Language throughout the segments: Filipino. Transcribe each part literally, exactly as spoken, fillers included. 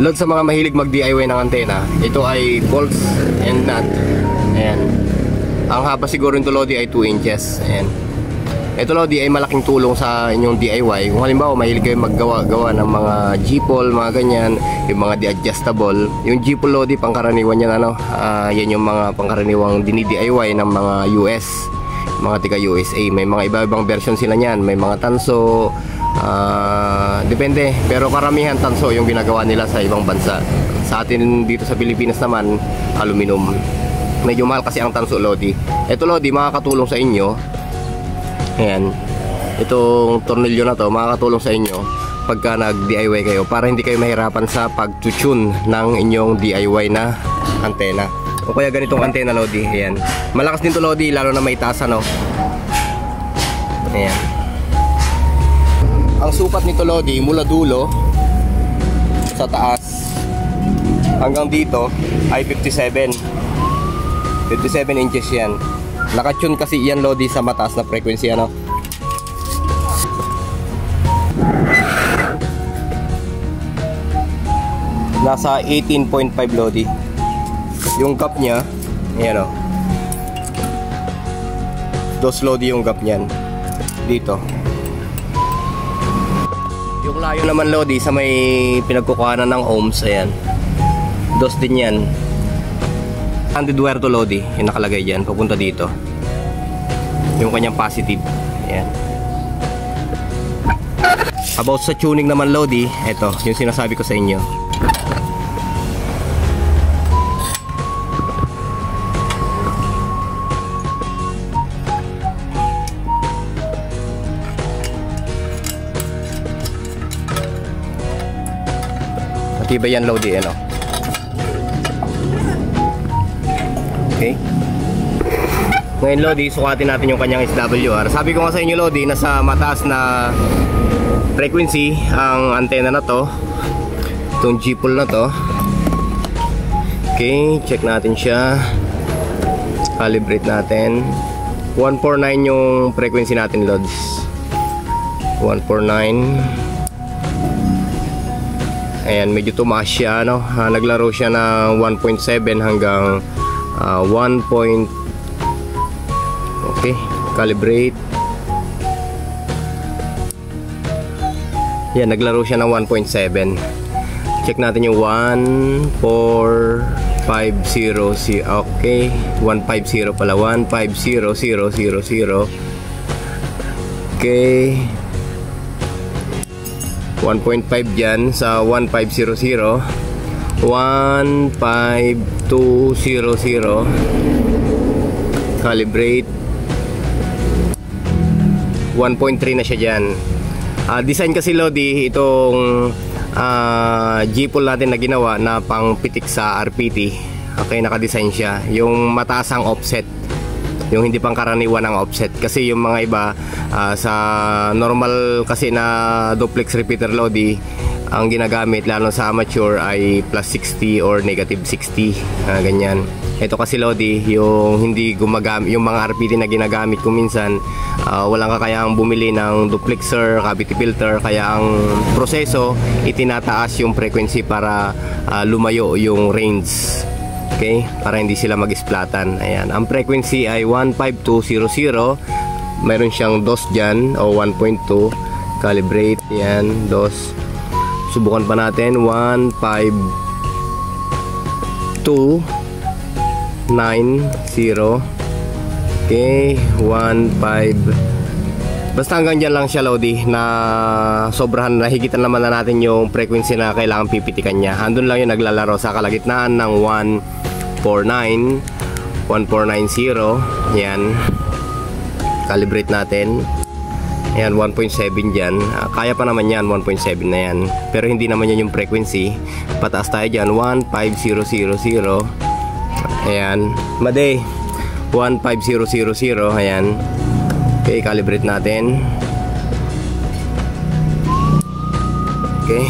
Load sa mga mahilig mag D I Y ng antena, ito ay bolts and nut. Ayan. Ang haba siguro nito Lodi ay two inches. Ayan. Ito Lodi ay malaking tulong sa inyong D I Y. Kung halimbawa mahilig kayo maggawa-gawa ng mga G-pole, mga ganyan, yung mga di-adjustable. Yung G-pole Lodi, pangkaraniwan yan ano, uh, yan yung mga pangkaraniwang dini-D I Y ng mga U S, mga tiga U S A. May mga iba-ibang version sila niyan. May mga tanso, uh, depende. Pero karamihan tanso yung ginagawa nila sa ibang bansa. Sa atin dito sa Pilipinas naman, aluminum. Medyo mahal kasi ang tanso Lodi. Ito Lodi, makakatulong sa inyo. Ayan, itong tornilyo na to makakatulong sa inyo pagka nag-D I Y kayo, para hindi kayo mahirapan sa pag-tune ng inyong D I Y na antena. O kaya ganitong antena Lodi. Ayan, malakas din to Lodi, lalo na may taas ano. Ayan. Ang sukat nito Lodi, mula dulo sa taas hanggang dito ay fifty-seven inches yan. Nakatune kasi yan Lodi sa mataas na frequency ano. Nasa eighteen point five Lodi. Yung gap niya, ayan o. Dos Lodi yung gap niyan. Dito. Yung layo naman Lodi sa may pinagkukuhanan ng ohms, ayan. Dos din yan. Handed wire to Lodi, yung nakalagay dyan, papunta dito. Yung kanyang positive. Ayan. About sa tuning naman Lodi, eto, yung sinasabi ko sa inyo. Matibay yan Lodi, ano. Okay. Ngayon Lodi, sukatin natin yung kanyang S W R. Sabi ko nga sa inyo Lodi, nasa mataas na frequency ang antena na to, itong G-pole na to. Okay, check natin siya, calibrate natin. One forty-nine yung frequency natin Lods. One forty-nine. Ayan, medyo tumaas siya ano. Ha, naglaro siya na one point seven hanggang Uh, one point. Okay, calibrate. Yan, naglaro siya ng one point seven. Check natin yung one four five zero. Okay, one fifty pala. one fifty zero zero zero. Okay, one point five dyan sa one five zero zero. one five two zero zero. Calibrate. one point three na siya dyan. uh, Design kasi Lodi itong uh, G-pole natin na ginawa na pang pitik sa R P T. Okay, nakadesign siya. Yung mataas ang offset, yung hindi pang karaniwan ang offset. Kasi yung mga iba uh, sa normal kasi na duplex repeater Lodi, ang ginagamit lalo sa amateur ay plus sixty or negative sixty, uh, ganyan. Ito kasi Lodi, yung hindi gumagamit, yung mga R P T na ginagamit ko minsan, uh, walang kakayang bumili ng duplexer, cavity filter, kaya ang proseso itinataas yung frequency para uh, lumayo yung range. Okay, para hindi sila mag-splatan. Ayan, ang frequency ay one five two zero zero. Meron siyang dos dyan o one point two. Calibrate, yan, dos. Subukan pa natin. One five two nine zero. Okay, one five. Basta hanggang dyan lang siya Lodi, na sobrahan, nahigitan naman na natin yung frequency na kailangan pipitikan niya. Andun lang yung naglalaro sa kalagitnaan ng one four nine, one four nine zero. Yan, calibrate natin. Ayan, one point seven dyan. uh, Kaya pa naman yan, one point seven na yan. Pero hindi naman yan yung frequency. Pataas tayo dyan, one five zero zero zero. Ayan, Maday, one five zero zero zero. Ayan. Okay, calibrate natin. Okay,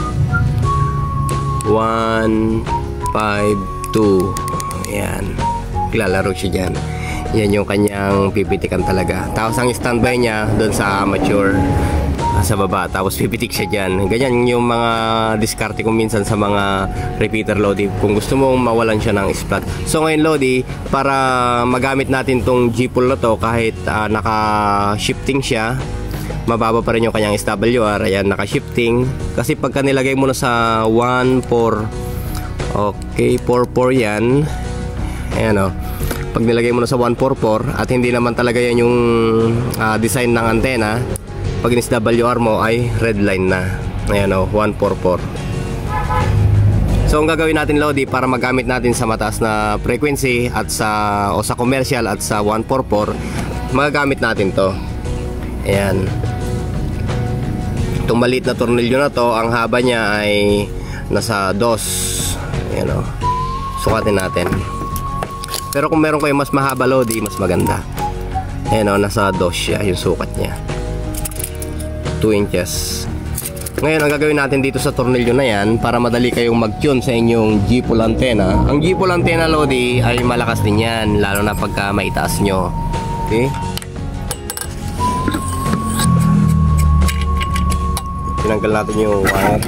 one five two. Ayan, lalaro siya dyan. Yan yung kanyang pipitikan talaga. Tapos ang standby niya doon sa amateur. sa baba, tapos pipitik siya dyan. Ganyan yung mga diskarte ko minsan sa mga repeater Lodi, kung gusto mong mawalan siya ng splat. So ngayon Lodi, para magamit natin tong G-pull na to, kahit uh, naka-shifting siya, mababa pa rin yung kanyang S W R. Ayan, naka-shifting. Kasi pagka nilagay mo na sa one four, okay, four four yan. Ayan o, pag nilagay mo na sa one four four at hindi naman talaga yan yung uh, design ng antena, pag in-S W R mo ay red line na. Ayan o, one four four. So ang gagawin natin Lodi, para magamit natin sa mataas na frequency at sa o sa commercial at sa one four four, magagamit natin to. Ayan, itong maliit na tornilyo na to, ang haba niya ay nasa dos. Ayan o, sukatin natin. Pero kung meron kayo mas mahaba Lodi, mas maganda. Ayan o, nasa dos siya yung sukat niya, two inches. Ngayon ang gagawin natin dito sa tornilyo na yan, para madali kayong mag-tune sa inyong G-pull antenna. Ang G-pull antenna Lodi ay malakas din yan, lalo na pagka maitaas nyo. Okay, tinanggal natin yung wire.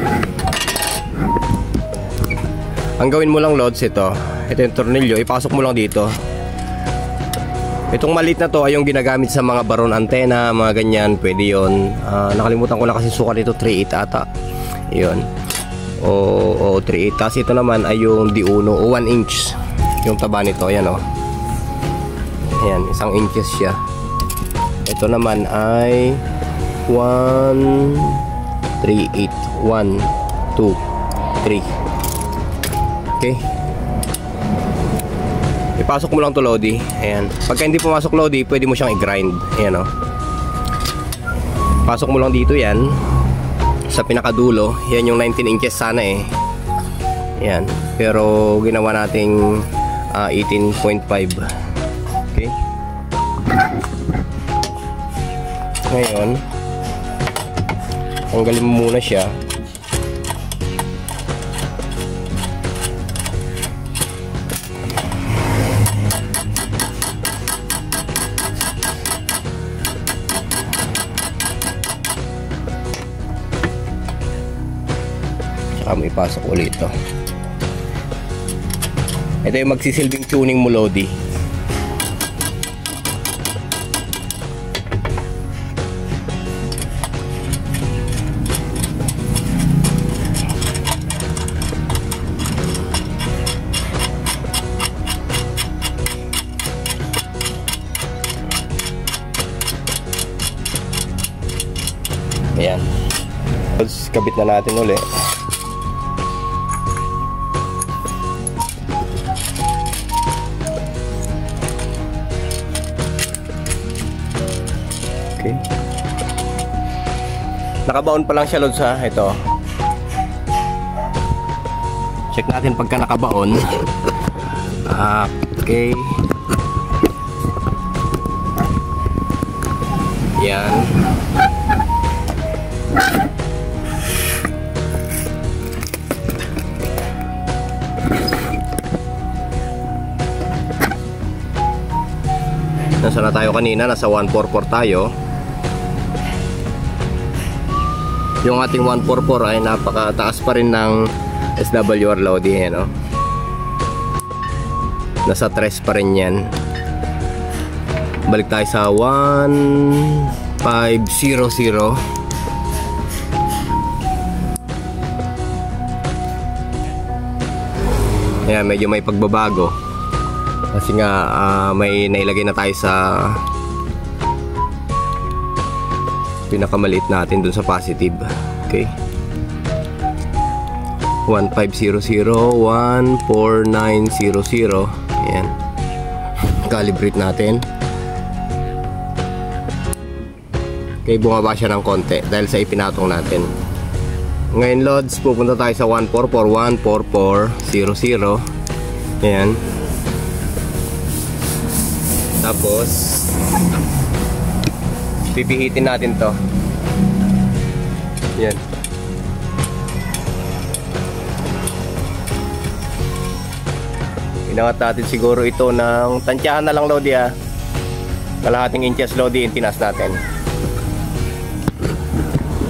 Ang gawin mo lang Lods, ito ito yung tornilyo, ipasok mo lang dito. Itong maliit na to ay yung ginagamit sa mga baron antena, mga ganyan, pwede yun. Uh, nakalimutan ko na kasi sukat nito, three eight ata. Yun. O, o three eight. Tapos ito naman ay yung D one o one inch. Yung taba nito, ayan o. Ayan, isang inches siya. Ito naman ay one three eight. one, two, three. Okay. Ipasok mo lang to Lodi. Ayan. Pagka hindi pumasok Lodi, pwede mo siyang i-grind. Ayan o. Pasok mo lang dito yan, sa pinakadulo. Yan yung nineteen inches sana eh. Ayan. Pero ginawa nating uh, eighteen point five. Okay. Ngayon, tanggalin mo muna siya. Mo ipasok ulit ito. Ito yung magsisilbing tuning mo Lodi. Ayan. Tapos kabit na natin ulit. Okay. Nakabaon pa lang siya Lods ha. Ito. Check natin pagka nakabaon. Okay. Yan. Nasa na tayo kanina? Nasa one four four tayo. Yung ating one four four ay napakataas pa rin ng S W R Lodi eh, no? Nasa tres pa rin yan. Balik tayo sa one five zero zero. Ayan, medyo may pagbabago kasi nga uh, may nailagay na tayo sa pinakamaliit natin dun sa positive. Okay, one five zero zero, one four nine zero zero. Ayan, calibrate natin. Okay, bumaba siya ng konti dahil sa ipinatong natin. Ngayon Lods, pupunta tayo sa one four four, one four four zero zero. Ayan. Tapos pipihitin natin to. Yan. Inangat natin siguro ito ng tansyahan na lang Lodi ha. Kalahating inches Lodi yung tinas natin.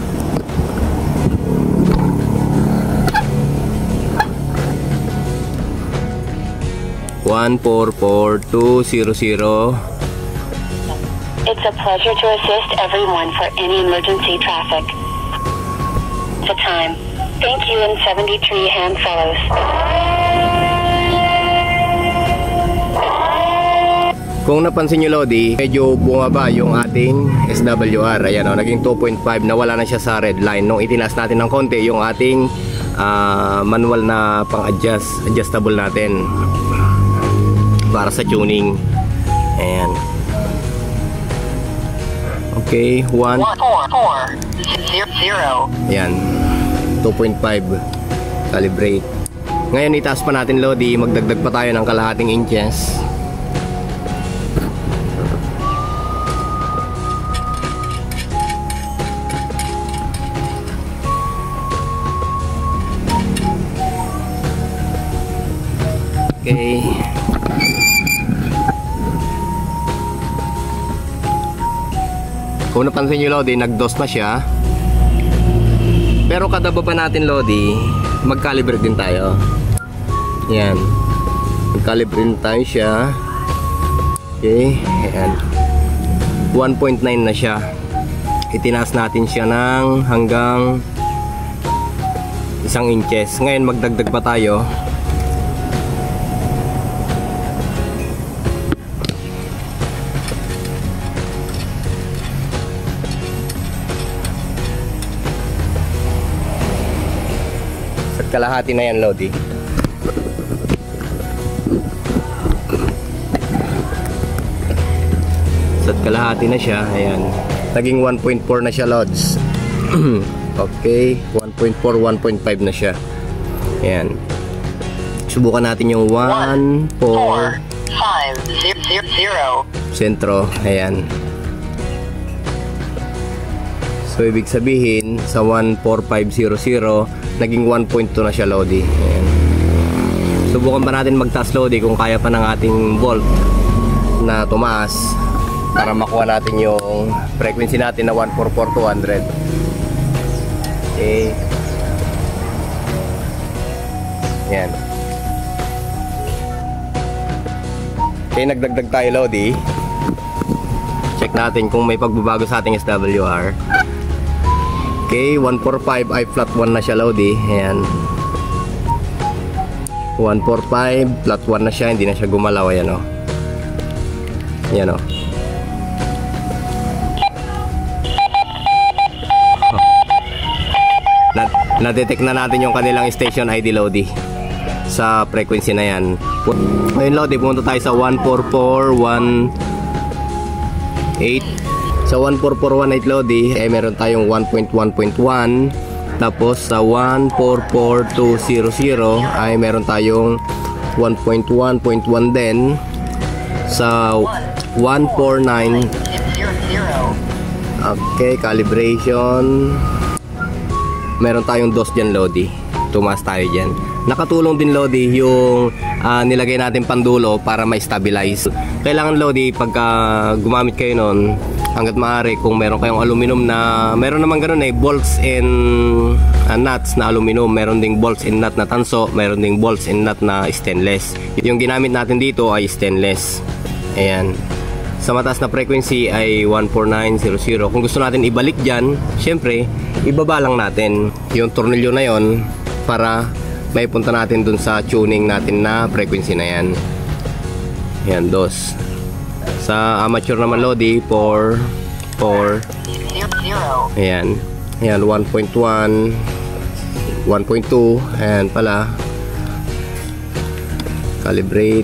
one four four two zero zero. It's a pleasure to assist everyone for any emergency traffic. The time. Thank you in seventy-three hand follows. Kung napansin nyo, Lodi, medyo bumaba yung ating S W R. Ayan o, naging two point five, nawala na siya sa red line. Nung itinaas natin ng konti yung ating uh, manual na pang-adjust, adjustable natin para sa tuning. Ayan. Okay, one four four zero. Ayan, two point five calibrate. Ngayon itaas pa natin, Lodi, magdagdag pa tayo ng kalahating inches. Okay. Kung napansin nyo, Lodi, nag-dos na siya. Pero kada baba natin, Lodi, mag-calibrate din tayo. Yan. Mag-calibrate din tayo siya. Okay. Ayan. one point nine na siya. Itinaas natin siya ng hanggang isang inches. Ngayon magdagdag pa tayo. Kalahati na yan, Lodi. So kalahati na siya. Ayan. Naging one point four na siya, Lods. Okay, one point four, one point five na siya. Ayan. Subukan natin yung one four five zero. Sentro. Ayan. So ibig sabihin sa one four five zero zero naging one point two na siya, Lodi. Ayan. Subukan pa natin magtaas, Lodi, kung kaya pa ng ating volt na tumaas para makuha natin yung frequency natin na one four four two hundred. Okay. Ayan. Okay, nagdagdag tayo, Lodi. Check natin kung may pagbabago sa ating S W R. Okay, one four five ay flat one na siya, Lodi. Ayan. one four five, flat one na siya, hindi na siya gumalaw. Ayan o. Ayan o. Na-detect na natin yung kanilang station I D, Lodi, sa frequency na yan. Ngayon, Lodi, pumunta tayo sa one four four one eight. Sa one four four one eight, Lodi, eh meron tayong one point one point one. Tapos sa one four four two zero zero ay meron tayong one point one point one din. Sa one four nine, okay, calibration, meron tayong dos dyan, Lodi. Tumaas tayo dyan. Nakatulong din, Lodi, yung uh, nilagay natin pandulo para ma-stabilize. Kailangan, Lodi, pagka gumamit kayo nun, hanggat maaari, kung meron kayong aluminum na, meron naman ganun eh, bolts and uh, nuts na aluminum, meron ding bolts and nut na tanso, meron ding bolts and nut na stainless. Yung ginamit natin dito ay stainless. Ayan. Sa mataas na frequency ay one four nine zero zero. Kung gusto natin ibalik dyan, syempre, ibaba lang natin yung tornilyo na yon para may punta natin dun sa tuning natin na frequency na yan. Ayan, dos. Sa amateur naman, Lodi, four four. Ayan. Ayan, one point one, one point two. Ayan pala. Calibrate.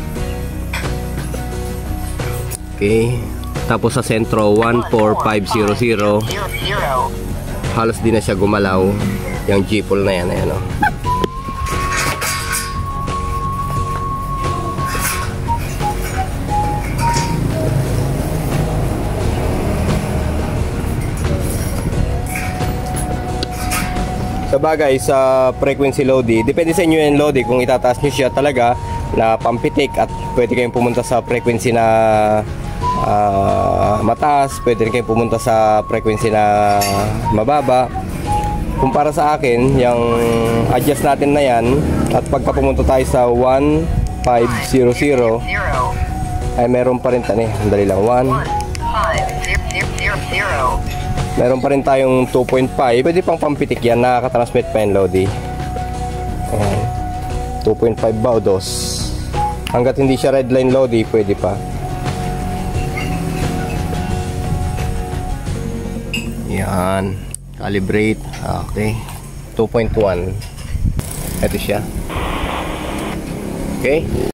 Okay. Tapos sa sentro, one four five zero zero. Halos di na siya gumalaw. Yung G-pole na yan. Ayan o. Sabagay, sa frequency, Lodi, depende sa inyo yan, Lodi, kung itataas nyo siya talaga na pampitik at pwede kayong pumunta sa frequency na uh, mataas, pwede kayong pumunta sa frequency na mababa. Kumpara sa akin, yung adjust natin na yan, at pagka pumunta tayo sa one five zero zero ay meron pa rin tani. Andali lang. one Meron pa rin tayong two point five. Pwede pang pampitik yan. Nakaka-transmit pa yan, Lodi. Ayan. two point five baudos. Hanggat hindi siya redline, Lodi, pwede pa. Yan. Calibrate. Okay. two point one. Ito siya. Okay.